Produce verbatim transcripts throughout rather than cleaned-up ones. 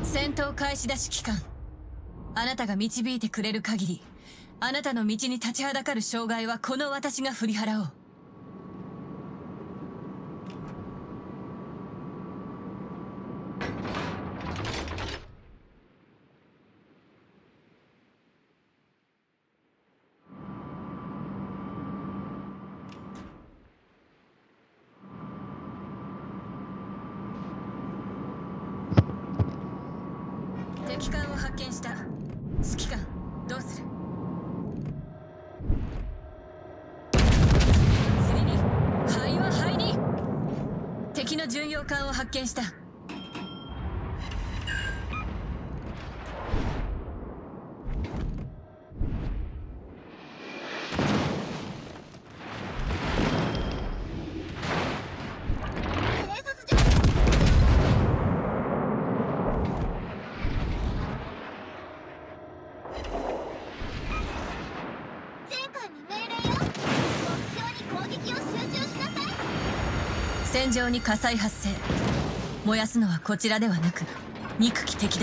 戦闘開始だ指揮官。あなたが導いてくれる限り、あなたの道に立ちはだかる障害はこの私が振り払おう。敵艦を発見した。指揮官、どうする？次に灰は灰に。敵の巡洋艦を発見した。戦場に火災発生。燃やすのはこちらではなく憎き敵だ。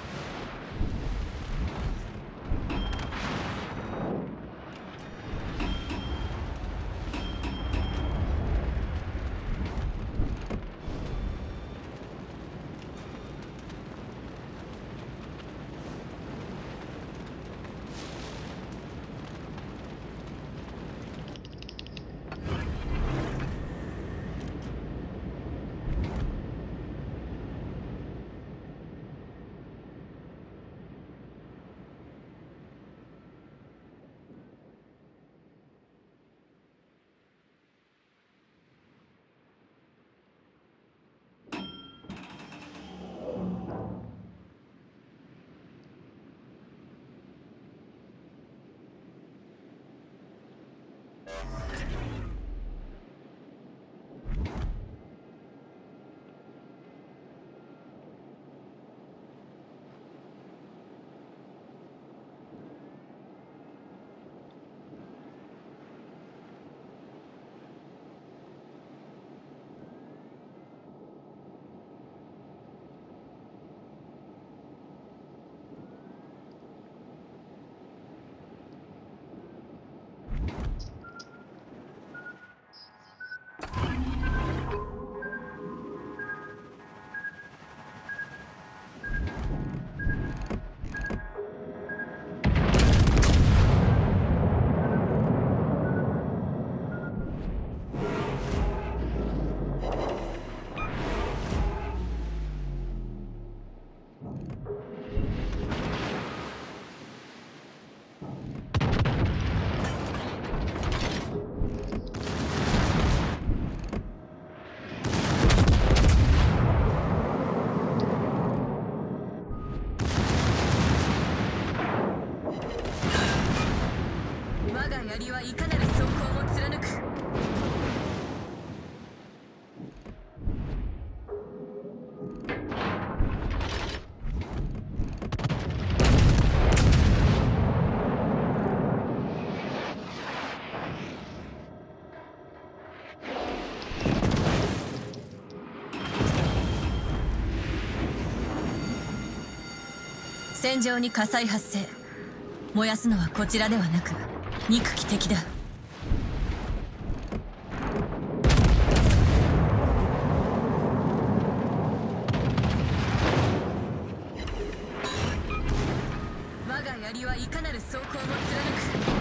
槍はいかなる装甲も貫く。戦場に火災発生。燃やすのはこちらではなく憎き敵だ。我が槍はいかなる装甲も貫く。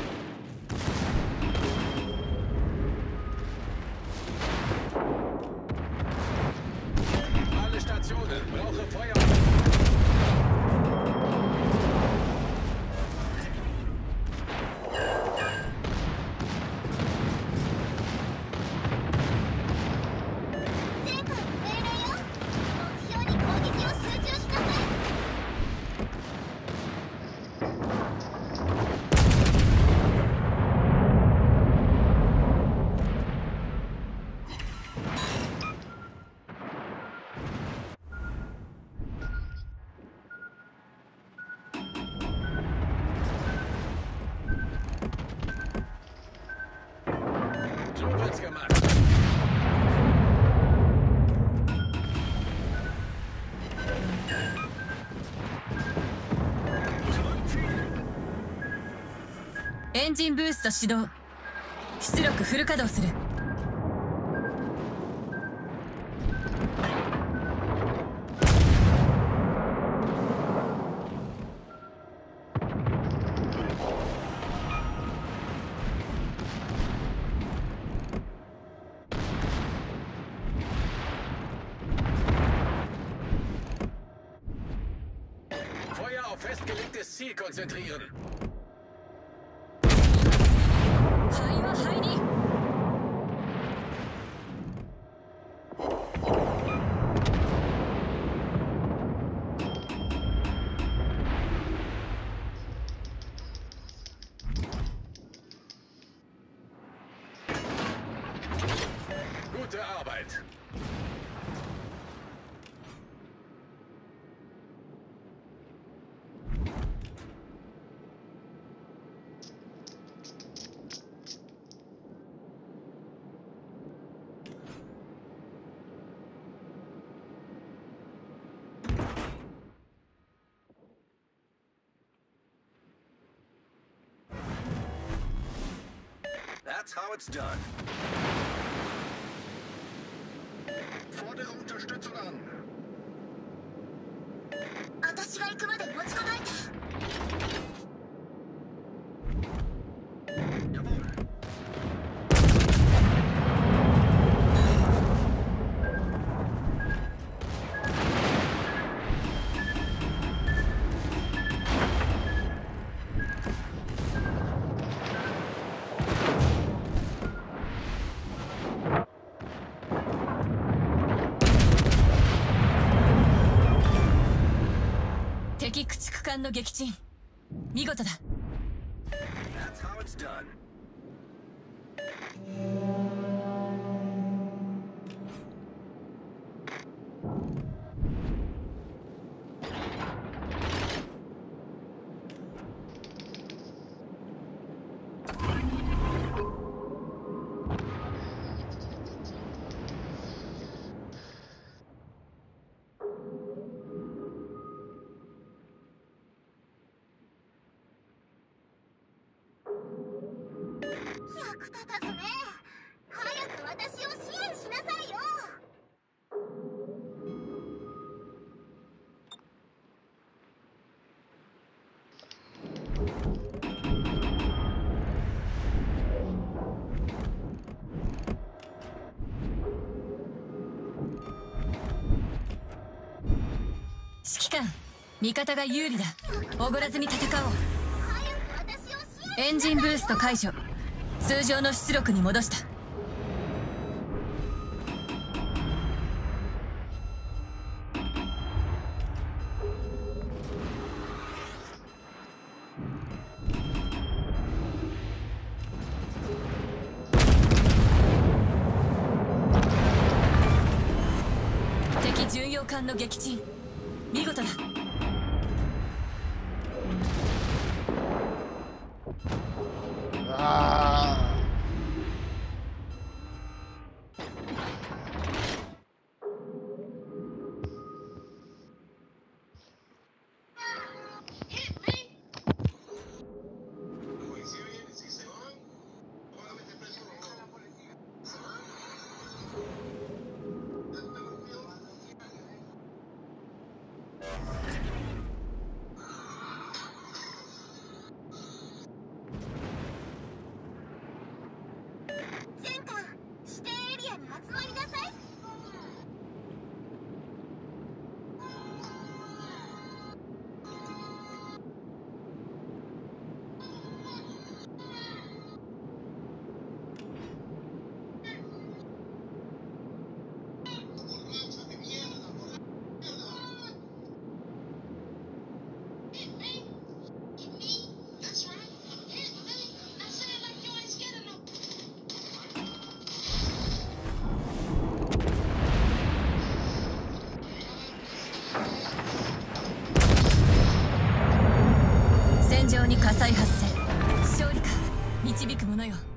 Alle Stationen brauche Feuer. エンジンブースト始動。出力フル稼働する。 Feuer auf festgelegtes Ziel konzentrieren. 灰は灰に。 Gute Arbeit. That's how it's done. Fordere Unterstützung an. 私が行くまで持ちこたえて。 Jawohl. 敵駆逐艦の撃沈。見事だ。 That's how it's done. 役立たずね。早く私を支援しなさいよ。 指揮官、味方が有利だ。おごらずに戦おう。 早く私を支援。 エンジンブースト解除。通常の出力に戻した。敵巡洋艦の撃沈。見事だ。 ああ。 全艦指定エリアに集まりなさい。 戦場に火災発生。勝利か導くものよ。